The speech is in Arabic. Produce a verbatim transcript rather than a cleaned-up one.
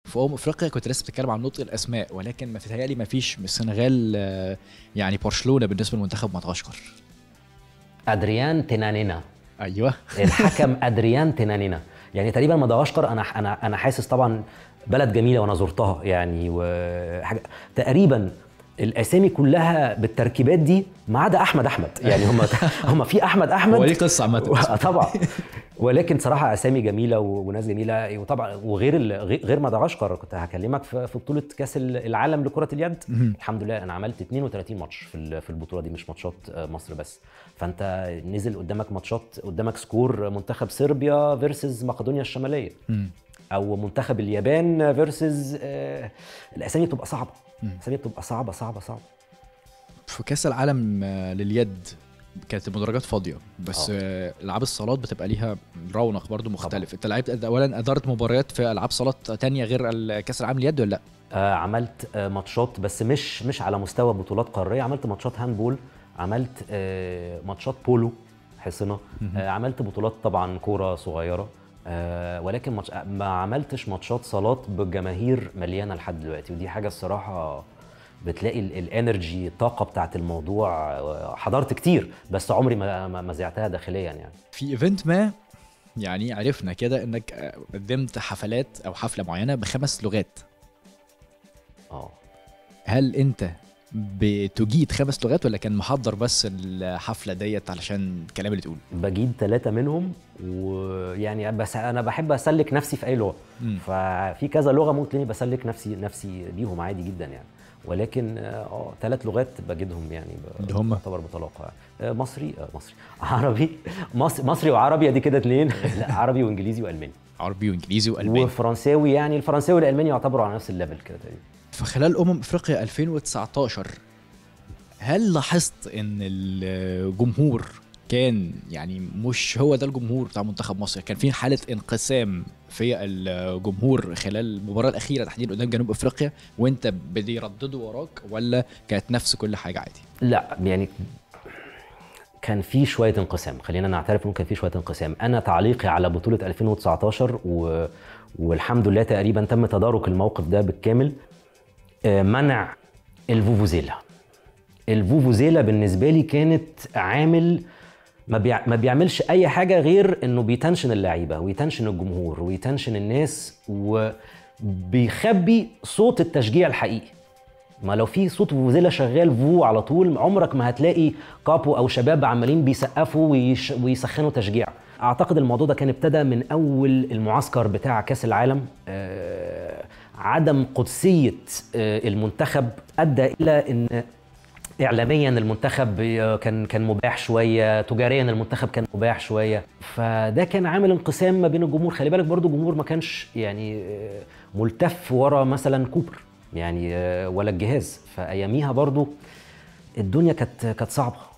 في امم افريقيا كنت لسه بتتكلم عن نطق الاسماء، ولكن ما تتهيألي ما فيش من السنغال آه، يعني برشلونه بالنسبه لمنتخب مدغشقر. ادريان تنانينا. ايوه. الحكم ادريان تنانينا. يعني تقريبا مدغشقر انا انا انا حاسس طبعا بلد جميله وانا زرتها يعني، وحاجه تقريبا الاسامي كلها بالتركيبات دي ما عدا احمد احمد. يعني هم هم في احمد احمد هو ليه قصه عامه. طبعا. ولكن صراحه اسامي جميله وناس جميله، وطبعا وغير غير مدغشقر كنت هكلمك في بطوله كاس العالم لكره اليد. الحمد لله انا عملت اتنين وتلاتين ماتش في في البطوله دي، مش ماتشات مصر بس. فانت نزل قدامك ماتشات، قدامك سكور منتخب صربيا فيرسز مقدونيا الشماليه، او منتخب اليابان فيرسز آه الاسامي بتبقى صعبه. الاسامي بتبقى صعبه صعبه صعبه. في كاس العالم لليد كانت المدرجات فاضيه، بس أوه. العاب الصالات بتبقى ليها رونق برضو مختلف. انت لعبت اولا ادارت مباريات في العاب صالات تانية غير كاس العالم لليد ولا لا؟ آه عملت آه ماتشات بس مش مش على مستوى بطولات قاريه. عملت ماتشات هاندبول، عملت آه ماتشات بولو حصنه، آه عملت بطولات طبعا كوره صغيره، آه ولكن ماتش ما عملتش ماتشات صالات بالجماهير مليانه لحد دلوقتي. ودي حاجه الصراحه بتلاقي الانرجي الطاقه بتاعت الموضوع. حضرت كتير بس عمري ما ما زعتها داخليا. يعني في ايفنت ما يعني عرفنا كده انك قدمت حفلات او حفله معينه بخمس لغات. اه هل انت بتجيد خمس لغات ولا كان محضر بس الحفله ديت علشان الكلام اللي تقوله؟ بجيد ثلاثه منهم، ويعني بس انا بحب اسلك نفسي في اي لغه. م. ففي كذا لغه ممكن بسلك نفسي نفسي بيهم عادي جدا يعني. ولكن اه ثلاث لغات بجدهم يعني، اللي هم بعتبر بطلاقه. مصري آه مصري عربي مصري مصري وعربي، ادي كده اثنين. لا عربي وانجليزي والماني. عربي وانجليزي والماني وفرنساوي. يعني الفرنساوي والالماني يعتبروا على نفس الليفل كده تقريبا. في خلال امم افريقيا ألفين وتسعتاشر هل لاحظت ان الجمهور كان يعني مش هو ده الجمهور بتاع منتخب مصر؟ كان في حاله انقسام في الجمهور خلال المباراه الاخيره تحديدا قدام جنوب افريقيا، وانت بيرددوا وراك، ولا كانت نفس كل حاجه عادي؟ لا يعني كان في شويه انقسام، خلينا نعترف انه كان في شويه انقسام. انا تعليقي على بطوله ألفين وتسعتاشر و... والحمد لله تقريبا تم تدارك الموقف ده بالكامل. منع الفوفوزيلا. الفوفوزيلا بالنسبه لي كانت عامل ما, بيع... ما بيعملش اي حاجه غير انه بيتنشن اللعيبه ويتنشن الجمهور ويتنشن الناس، وبيخبي صوت التشجيع الحقيقي. ما لو في صوت فوفوزيلا شغال فو على طول، عمرك ما هتلاقي كابو او شباب عمالين بيسقفوا ويش... ويسخنوا تشجيع. اعتقد الموضوع ده كان ابتدى من اول المعسكر بتاع كاس العالم. آه... عدم قدسيه آه المنتخب ادى الى ان اعلاميا المنتخب كان كان مباح شويه، تجاريا المنتخب كان مباح شويه. فده كان عامل انقسام ما بين الجمهور. خلي بالك برضو الجمهور ما كانش يعني ملتف ورا مثلا كوبر يعني ولا الجهاز. فاياميها برضو الدنيا كانت كانت صعبه.